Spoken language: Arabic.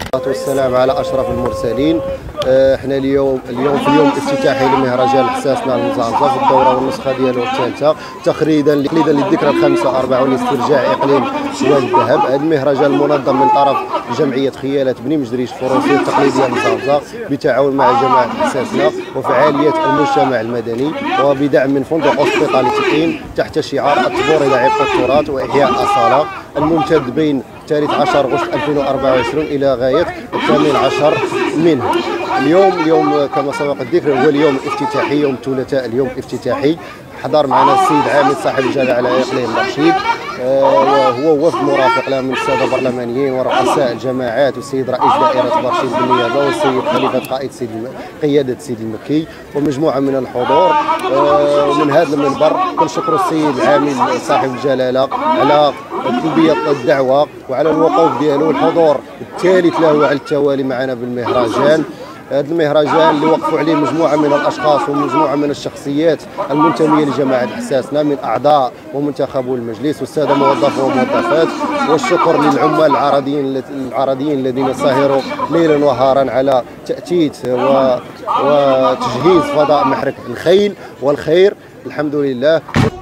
والسلام على اشرف المرسلين. احنا اليوم في اليوم الافتتاحي لمهرجان الحساسنه المزعزع في الدوره والنسخه ديالو الثالثه تقليدا للذكرى ال45 لاسترجاع اقليم وادي الذهب. هذا المهرجان منظم من طرف جمعيه خيالات بني مجريش الفروسيه التقليديه المزعزع بالتعاون مع جماعه الحساسنه وفعاليات المجتمع المدني وبدعم من فندق اوسبيطالي تقييم تحت شعار الطبور الى عبق التراث واحياء الاصاله الممتد بين 13 أغسطس 2024 إلى غاية 18 منه. اليوم كما سبق الذكر هو اليوم الافتتاحي، يوم الثلاثاء اليوم الافتتاحي. حضر معنا السيد عامل صاحب الجلاله اقليم برشيد، وهو وفد مرافق له من الساده البرلمانيين ورؤساء الجماعات والسيد رئيس دائره برشيد بالنيابه والسيد خليفه قائد قياده سيد المكي ومجموعه من الحضور. ومن هذا المنبر كنشكر السيد العامل صاحب الجلاله على تلبيه الدعوه وعلى الوقوف ديالو الحضور الثالث له على التوالي معنا بالمهرجان. هذا المهرجان اللي وقفوا عليه مجموعه من الاشخاص ومجموعه من الشخصيات المنتميه لجماعه الحساسنه من اعضاء ومنتخبو المجلس والساده موظفو وموظفات، والشكر للعمال العرضيين الذين سهروا ليلا ونهارا على تأتيت وتجهيز فضاء محرك الخيل والخير. الحمد لله.